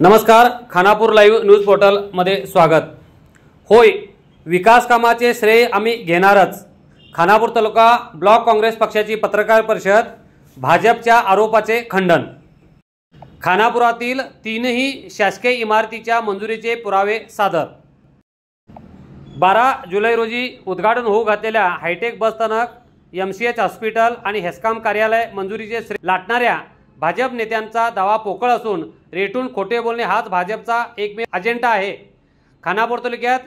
नमस्कार, Khanapur live news पोर्टलमध्ये स्वागत। होय, विकास कामाचे श्रेय आम्ही घेणारच। खानापूर तालुका ब्लॉक काँग्रेस पक्षाची पत्रकार परिषद, भाजपच्या आरोपाचे खंडन। खानापुरातील तीनही शासकीय इमारतीच्या मंजुरीचे पुरावे सादर। 12 जुलै रोजी उद्घाटन होऊ घातलेल्या हायटेक बस स्थानक, MCH हॉस्पिटल आणि हेस्कॉम कार्यालय मंजुरीचे श्रेय लाटणाऱ्या भाजप नेत्यांचा दावा पोकळ असून रेटून खोटे बोलणे हाच भाजपचा एकमेव अजेंडा आहे। खानापूर तालुक्यात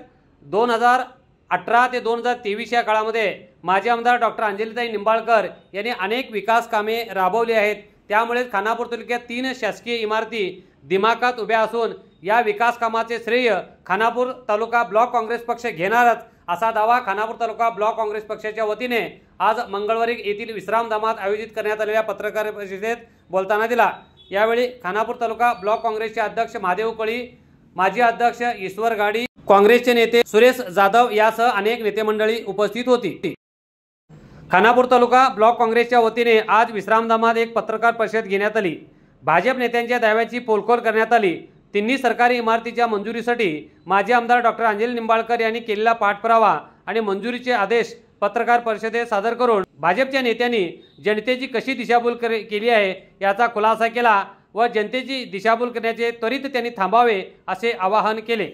2018 ते 2023 या काळामध्ये माजी आमदार डॉक्टर अंजलीताई निंबाळकर यांनी अनेक विकास कामे राबवली आहेत। त्यामुळे खानापूर तालुक्यात 3 शासकीय इमारती दिमाखात उभ्या असून या विकास कामाचे श्रेय खानापूर तालुका ब्लॉक काँग्रेस पक्ष घेणारच असा दावा खानापूर तालुका ब्लॉक काँग्रेस पक्षाच्या वतीने आज मंगळवारी येथील विश्रामधामात आयोजित करण्यात आलेल्या पत्रकार परिषदेत बोलताना दिला। यावेळी खानापूर तालुका ब्लॉक काँग्रेसचे अध्यक्ष महादेव कळी, माजी अध्यक्ष ईश्वर गाडी, काँग्रेसचे नेते सुरेश जाधव यासह अनेक नेते मंडळी उपस्थित होती। खानापूर तालुका ब्लॉक काँग्रेसच्या वतीने आज विश्रामधामात एक पत्रकार परिषद घेण्यात आली। भाजप नेत्यांच्या दाव्याची पोलखोल करण्यात आली। तिन्ही सरकारी इमारतीच्या मंजुरीसाठी माजी आमदार डॉक्टर अंजली निंबाळकर यांनी केलेला पाठपुरावा आणि मंजुरीचे आदेश पत्रकार परिषदेत सादर करून भाजपच्या नेत्यांनी जनतेची कशी दिशाभूल केली आहे याचा खुलासा केला व जनतेची दिशाभूल करण्याचे त्वरित त्यांनी थांबावे असे आवाहन केले।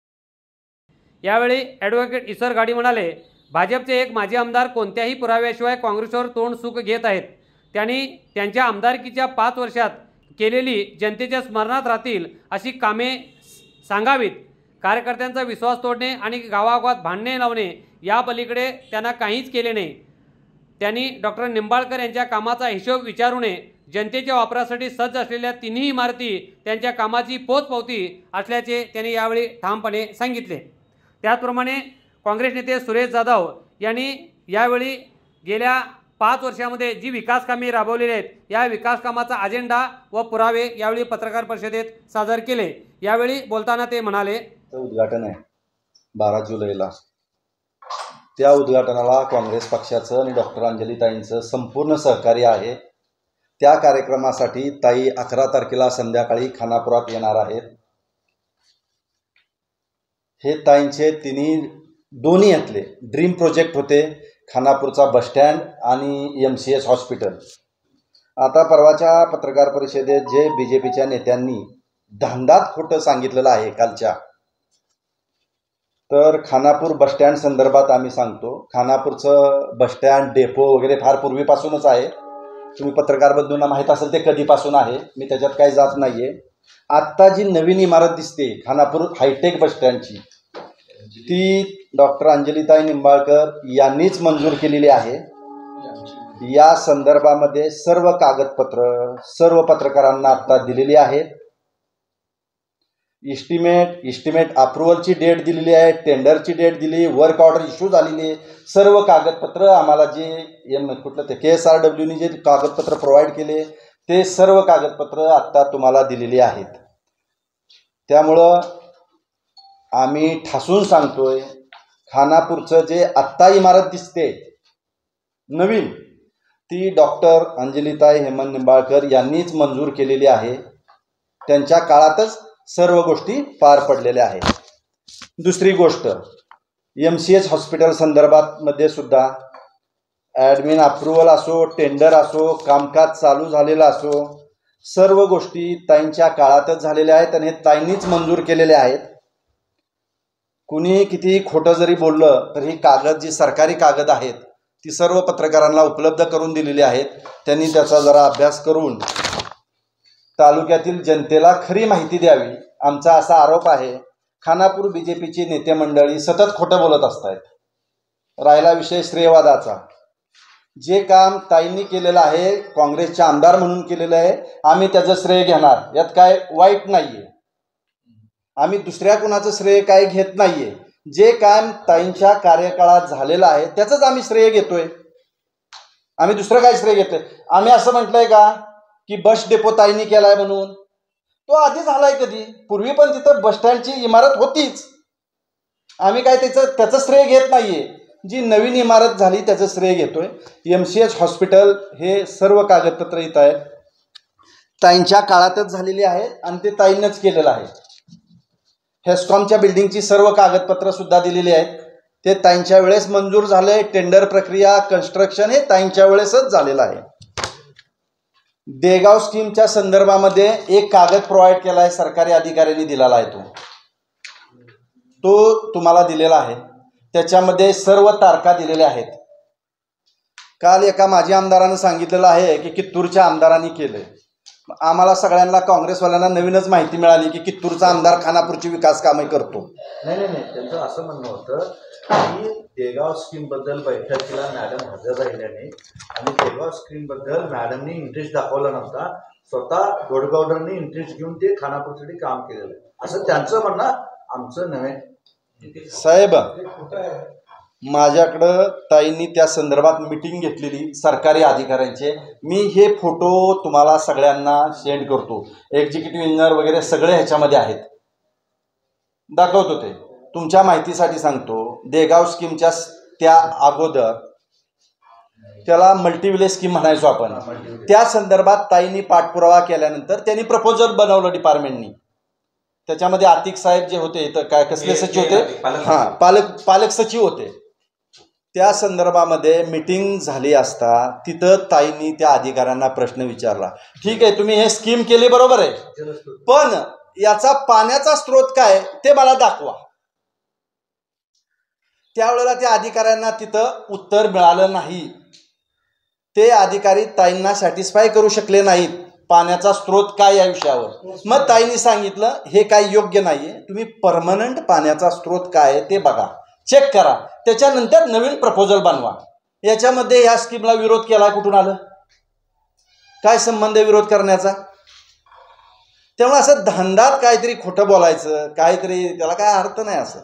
यावेळी ॲडव्होकेट ईश्वर गाडी म्हणाले, भाजपचे एक माजी आमदार कोणत्याही पुराव्याशिवाय काँग्रेसवर तोंड सुख घेत आहेत। त्यांनी त्यांच्या आमदारकीच्या 5 वर्षात केलेली जनतेच्या स्मरणात राहतील अशी कामे सांगावीत। कार्यकर्त्यांचा विश्वास तोडणे आणि गावागावात भांडणे लावणे या पलीकडे त्यांना काहीच केले नाही। त्यांनी डॉक्टर निंबाळकर यांच्या कामाचा हिशोब विचारू नये। जनतेच्या वापरासाठी सज्ज असलेल्या तिन्ही इमारती त्यांच्या कामाची पोचपावती असल्याचे त्यांनी यावेळी ठामपणे सांगितले। त्याचप्रमाणे काँग्रेस नेते सुरेश जाधव यांनी यावेळी गेल्या 5 वर्षांमध्ये जी विकास कामे राबवलेली आहेत या विकास कामाचा अजेंडा व पुरावे यावेळी पत्रकार परिषदेत सादर केले। यावेळी बोलताना ते म्हणाले, उद्घाटन आहे 12 जुलैला। त्या उद्घाटनाला काँग्रेस पक्षाचं आणि डॉक्टर अंजलीताईंचं संपूर्ण सहकार्य आहे। त्या कार्यक्रमासाठी ताई 11 तारखेला संध्याकाळी खानापुरात येणार आहेत। हे ताईंचे दोन्ही यातले ड्रीम प्रोजेक्ट होते, खानापूरचा बस स्टँड आणि MCH हॉस्पिटल। आता परवाच्या पत्रकार परिषदेत जे BJPच्या नेत्यांनी धांदात खोटं सांगितलेलं आहे कालच्या, तर खानापूर बस स्टँड संदर्भात आम्ही सांगतो, खानापूरचं बस स्टँड डेपो वगैरे फार पूर्वीपासूनच आहे। तुम्ही पत्रकार बंधूंना माहीत असेल ते कधीपासून आहे, मी त्याच्यात काही जात नाही आहे। आत्ता जी नवीन इमारत दिसते खानापूर हायटेक बस स्टँडची, ती डॉक्टर अंजलीताई निंबाळकर यांनीच मंजूर केलेली आहे। या संदर्भामध्ये सर्व कागदपत्र सर्व पत्रकारांना आत्ता दिलेली आहेत। इस्टिमेट अप्रूव्हलची डेट दिलेली आहे, टेंडरची डेट दिली, वर्क ऑर्डर इश्यू झालेली आहे। सर्व कागदपत्र आम्हाला जे कुठलं ते KSRWने जे कागदपत्र प्रोव्हाइड केले ते सर्व कागदपत्र आत्ता तुम्हाला दिलेली आहेत। त्यामुळं आम्ही ठासून सांगतोय, खानापूरचं जे आत्ता इमारत दिसते नवीन, ती डॉक्टर अंजलीताई हेमंत निंबाळकर यांनीच मंजूर केलेली आहे। त्यांच्या काळातच सर्व गोष्टी पार पडलेल्या आहेत। दुसरी गोष्ट, MCH हॉस्पिटल संदर्भात मध्ये सुद्धा ॲडमिन अप्रूव्हल असो, टेंडर असो, कामकाज चालू झालेलं असो, सर्व गोष्टी ताईंच्या काळातच झालेल्या आहेत आणि ताईंनीच मंजूर केलेल्या आहेत। कुणी किती खोटं जरी बोललं तर ही कागद जी सरकारी कागद आहेत ती सर्व पत्रकारांना उपलब्ध करून दिलेली आहेत। त्यांनी त्याचा जरा अभ्यास करून तालुक्यातील जनतेला खरी माहिती द्यावी। आमचा असा आरोप आहे, खानापूर BJPची नेते मंडळी सतत खोटं बोलत असतात। राहिला विषय श्रेयवादाचा, जे काम ताईंनी केलेलं आहे, काँग्रेसचे आमदार म्हणून केलेलं आहे, आम्ही त्याचं श्रेय घेणार, यात काय वाईट नाहीये। आम्ही दुसऱ्या कुणाचं श्रेय काय घेत नाहीये। जे काम ताईंच्या कार्यकाळात झालेलं आहे त्याचंच आम्ही श्रेय घेतोय। आम्ही दुसरं काय श्रेय घेतोय? आम्ही असं म्हटलंय का की बस डेपो ताईंनी केलाय म्हणून? तो आधी झालाय कधी, पूर्वी पण तिथं बस स्टँडची इमारत होतीच। आम्ही काय त्याचं श्रेय घेत नाहीये। जी नवीन इमारत झाली त्याचं श्रेय घेतोय। MCH हॉस्पिटल हे सर्व कागदपत्र इथं आहेत। ताईंच्या काळातच झालेली आहे आणि ते ताईंनंच केलेलं आहे. हेस्कॉमच्या बिल्डिंगची सर्व कागदपत्र सुद्धा दिलेली आहेत. ते ताईंच्या वेळेस मंजूर झाले. टेंडर प्रक्रिया, कन्स्ट्रक्शन हे ताईंच्या वेळेसच झालेलं आहे. देगाव स्कीमच्या संदर्भामध्ये एक कागद प्रोव्हाइड केला आहे, सरकारी अधिकाऱ्यांनी दिलेला आहे. तो तुम्हाला दिलेला आहे. त्याच्यामध्ये सर्व तारखा दिलेल्या आहेत. काल एका माजी आमदारानं सांगितलेलं आहे की कित्तूरच्या आमदारांनी केलंय. आम्हाला सगळ्यांना काँग्रेसवाल्यांना नवीनच माहिती मिळाली की कित्तूरचा आमदार खानापूरची विकास कामे करतो. नाही, त्यांचं असं म्हणणं होतं की देगाव स्कीमबद्दल बैठकीला मॅडम हजर राहिल्या नाही आणि देगाव स्कीमबद्दल मॅडमनी इंटरेस्ट दाखवला नव्हता. स्वतः गोडगावकरांनी इंटरेस्ट घेऊन ते खानापूरसाठी काम केलेलं आहे असं त्यांचं म्हणणं. आमचं नव्हे साहेब, माझ्याकडं ताईंनी त्या संदर्भात मीटिंग घेतलेली सरकारी अधिकाऱ्यांचे. मी हे फोटो तुम्हाला सगळ्यांना सेंड करतो. एक्झिक्युटिव्ह इंजिनियर वगैरे सगळे ह्याच्यामध्ये आहेत, दाखवतो. ते तुमच्या माहितीसाठी सांगतो. देगाव स्कीमच्या त्या अगोदर त्याला मल्टीव्हिलेज स्कीम म्हणायचो आपण. त्या संदर्भात ताईंनी पाठपुरावा केल्यानंतर त्यांनी प्रपोजल बनवलं डिपार्टमेंटनी. त्याच्यामध्ये आतिक साहेब जे होते, तर काय कसले सचिव होते, पालक सचिव होते. त्या संदर्भामध्ये मीटिंग झाली असता तिथं ताईंनी त्या अधिकाऱ्यांना प्रश्न विचारला. ठीक आहे, तुम्ही हे स्कीम केली बरोबर आहे, पण याचा पाण्याचा स्रोत काय ते मला दाखवा. त्यावेळेला त्या अधिकाऱ्यांना तिथं उत्तर मिळालं नाही. ते अधिकारी ताईंना सॅटिस्फाय करू शकले नाहीत पाण्याचा स्रोत काय या विषयावर. मग ताईंनी सांगितलं हे काय योग्य नाहीये, तुम्ही परमनंट पाण्याचा स्रोत काय आहे ते बघा, चेक करा, त्याच्यानंतर नवीन प्रपोजल बनवा. याच्यामध्ये या स्कीमला विरोध केला कुठून आलं, काय संबंध विरोध करण्याचा. त्यामुळे असं धंदात काहीतरी खोटं बोलायचं, काहीतरी त्याला काय अर्थ नाही असं.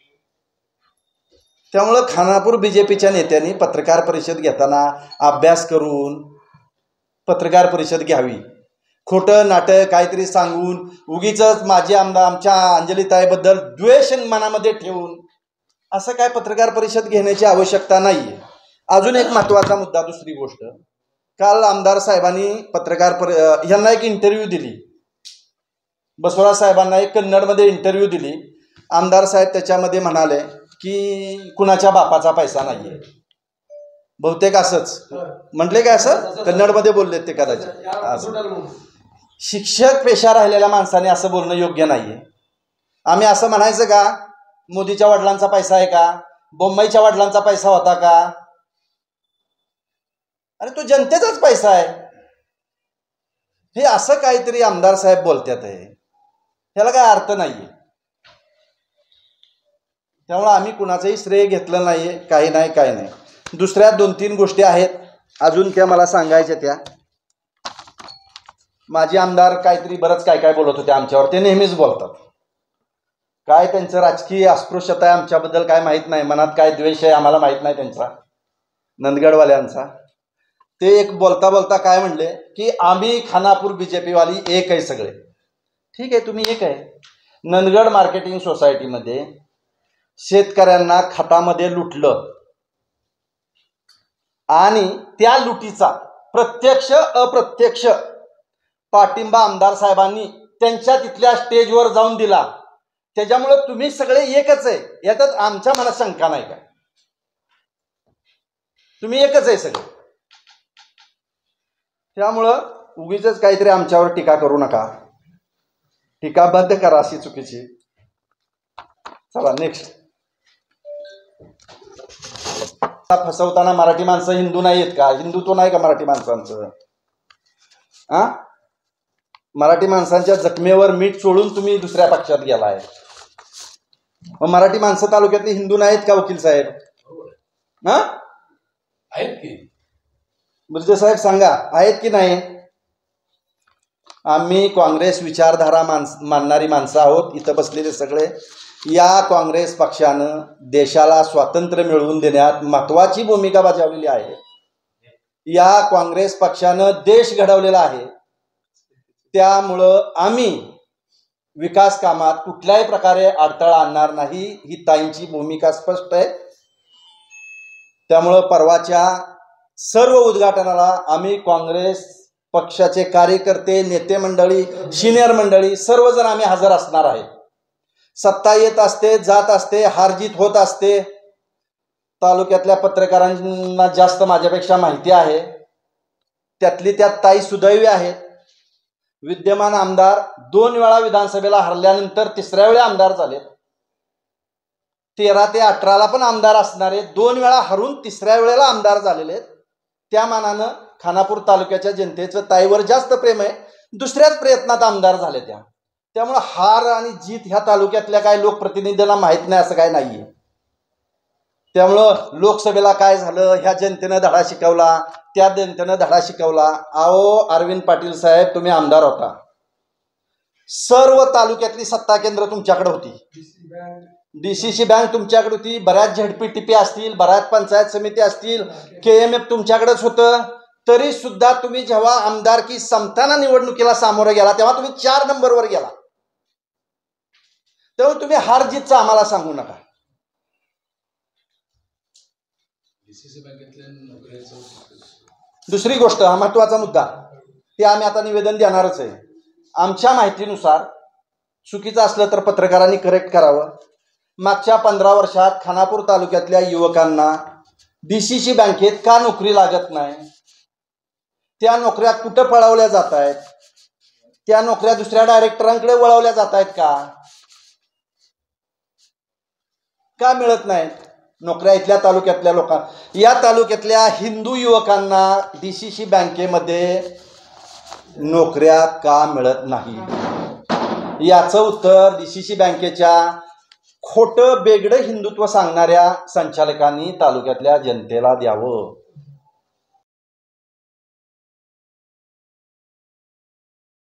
त्यामुळं खानापूर बीजेपीच्या नेत्यांनी पत्रकार परिषद घेताना अभ्यास करून पत्रकार परिषद घ्यावी. खोटं नाटक काहीतरी सांगून उगीच माझी आमदार आमच्या अंजलीताईबद्दल द्वेष मनामध्ये ठेवून असं काय पत्रकार परिषद घेण्याची आवश्यकता नाही आहे. अजून एक महत्त्वाचा मुद्दा, दुसरी गोष्ट, काल आमदार साहेबांनी ह्यांना एक इंटरव्ह्यू दिली, बसवराज साहेबांना एक कन्नडमध्ये इंटरव्ह्यू दिली. आमदार साहेब त्याच्यामध्ये म्हणाले की कुणाच्या बापाचा पैसा नाही आहे. बहुतेक असंच म्हटले काय, असं कन्नडमध्ये बोलले ते कदाचित. शिक्षक पेशा राहिलेल्या माणसाने असं बोलणं योग्य नाही आहे. आम्ही असं म्हणायचं का मोदीच्या वडिलांचा पैसा आहे का, बोम्माईच्या वडिलांचा पैसा होता का, अरे तो जनतेचाच पैसा आहे. हे असं काहीतरी आमदार साहेब बोलतात आहे, ह्याला काय अर्थ नाहीये. त्यामुळे आम्ही कुणाचंही श्रेय घेतलं नाहीये, काही नाही. दुसऱ्या 2-3 गोष्टी आहेत अजून, त्या मला सांगायच्या. त्या माझे आमदार काहीतरी बरंच काय बोलत होते आमच्यावर. ते नेहमीच बोलतात, काय त्यांचं राजकीय अस्पृश्यता आहे आमच्याबद्दल काय माहीत नाही, मनात काय द्वेष आहे आम्हाला माहीत नाही त्यांचा, नंदगडवाल्यांचा. ते एक बोलता काय म्हणले की आम्ही खानापूर बीजेपीवाली एक आहे सगळे. ठीक आहे, तुम्ही एक आहे. नंदगड मार्केटिंग सोसायटीमध्ये शेतकऱ्यांना खतामध्ये लुटलं आणि त्या लुटीचा प्रत्यक्ष अप्रत्यक्ष पाठिंबा आमदार साहेबांनी त्यांच्या तिथल्या स्टेजवर जाऊन दिला. त्याच्यामुळे तुम्ही सगळे एकच आहे, यातच आमच्या मनात शंका नाही काय, तुम्ही एकच आहे सगळे. त्यामुळं उगीच काहीतरी आमच्यावर टीका करू नका, टीका बंद करा अशी चुकीची. चला नेक्स्ट. फसवताना मराठी माणसं हिंदू नाही आहेत का, हिंदुत्व नाही का मराठी माणसांचं. मराठी माणसांच्या जखमेवर मीठ चोळून तुम्ही दुसऱ्या पक्षात गेलाय. मग मराठी माणसं तालुक्यातली हिंदू नाहीत का वकील साहेब? आहेत की बुर्जे साहेब सांगा, आहेत की नाही? आम्ही काँग्रेस विचारधारा मानणारी माणसं आहोत इथं बसलेले सगळे. या काँग्रेस पक्षानं देशाला स्वातंत्र्य मिळवून देण्यात महत्त्वाची भूमिका बजावलेली आहे. या काँग्रेस पक्षानं देश घडवलेला आहे. त्यामुळं आम्ही विकास कामात कुठल्याही प्रकारे अडथळा आणणार नाही, ही ताईंची भूमिका स्पष्ट आहे. त्यामुळं परवाच्या सर्व उद्घाटनाला आम्ही काँग्रेस पक्षाचे कार्यकर्ते, नेते मंडळी, सिनियर मंडळी सर्वजण आम्ही हजर असणार आहे. सत्ता येत असते, जात असते, हारजीत होत असते. तालुक्यातल्या पत्रकारांना जास्त माझ्यापेक्षा माहिती आहे. त्यातली त्यात ताई सुदैवी आहेत. विद्यमान आमदार 2 वेळा विधानसभेला हरल्यानंतर 3ऱ्या वेळी आमदार झाले. 13 ते 18ला पण आमदार असणारे 2 वेळा हरून 3ऱ्या वेळेला आमदार झालेले आहेत. त्या मानानं खानापूर तालुक्याच्या जनतेचं ताईवर जास्त प्रेम आहे. दुसऱ्याच प्रयत्नात आमदार झाले त्यामुळे हार आणि जीत ह्या तालुक्यातल्या काय लोकप्रतिनिधींना माहीत नाही असं काय नाहीये. त्यामुळं लोकसभेला काय झालं, ह्या जनतेनं धडा शिकवला, त्या जनतेनं धडा शिकवला. अहो अरविंद पाटील साहेब, तुम्ही आमदार होता, सर्व तालुक्यातली सत्ता केंद्र तुमच्याकडे होती, DCC बँक तुमच्याकडे होती, बऱ्याच ZPTP असतील, बऱ्याच पंचायत समिती असतील, KMF तुमच्याकडेच होतं. तरी सुद्धा तुम्ही जेव्हा आमदारकी संपताना निवडणुकीला सामोरं गेला तेव्हा तुम्ही 4 नंबरवर गेला. तेव्हा तुम्ही हार जीतचा आम्हाला सांगू नका. दुसरी गोष्ट, हा महत्वाचा मुद्दा, ते आम्ही आता निवेदन देणारच आहे. आमच्या माहितीनुसार चुकीचं असलं तर पत्रकारांनी करेक्ट करावं. मागच्या 15 वर्षात खानापूर तालुक्यातल्या युवकांना DCC बँकेत का नोकरी लागत नाही? त्या नोकऱ्या कुठं पळवल्या जात आहेत? त्या नोकऱ्या दुसऱ्या डायरेक्टरांकडे वळवल्या जात आहेत का मिळत नाहीत नोकऱ्या इथल्या तालुक्यातल्या लोकांना? या तालुक्यातल्या हिंदू युवकांना DCC बँकेमध्ये नोकऱ्या का मिळत नाही? याचं उत्तर DCC बँकेच्या खोटं बेगडं हिंदुत्व सांगणाऱ्या संचालकांनी तालुक्यातल्या जनतेला द्यावं.